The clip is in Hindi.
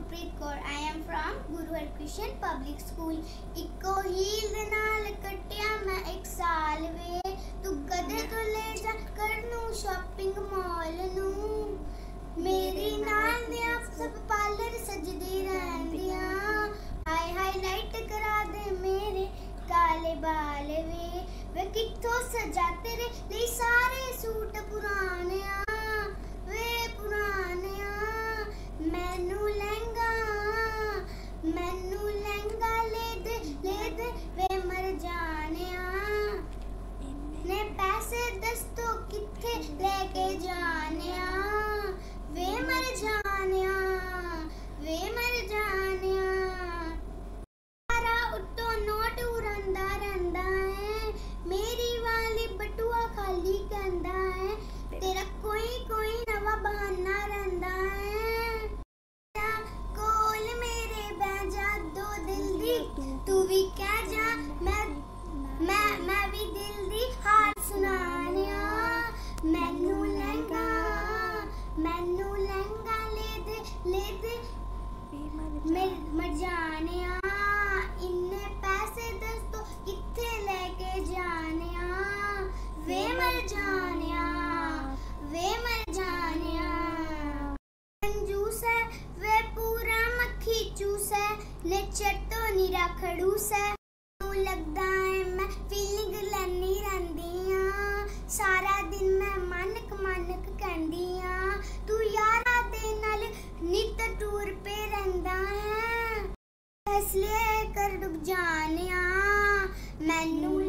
Gurpreet Kaur. I am from Guru Harkrishan Public School. इको हील दे नाल कटिया मैं एक साल वे तू कदे तो ले जा करनू शॉपिंग मॉल नू मेरी नाल दिया सब पार्लर सजदी रहंदिया हाय हाईलाइट करा दे मेरे काले बाल वे किथों सजा तेरे लिए सारे सूट पुराने वे पुराने मैनू लहंगा ले दे वे मर जाने ने पैसे दस तो किथे लेके जाने वे मर जाने सारा उत्तो नोट उड़ंदा रहंदा है मेरी वाली बटुआ खाली कहंदा है तेरा कोई नवा बहाना रहंदा है कोल मेरे बैजा दो दिल दी तू भी कह जा मैं भी दिल दी हार सुनानिया मैनू लहंगा ले दे मर जाने इन्ने पैसे दस तो किथे लेके जाने वे मर जाने कंजूस है वे पूरा मक्खी चूस है नेचर तो निरा खड़ूस है लगदा है मैं फीलिंग लैनी रहंदी सारा दिन मैं मनक कहंदी तू यारा दे नाल नित टूर पे रहंदा है इसलिए कर डुब जाने मैनू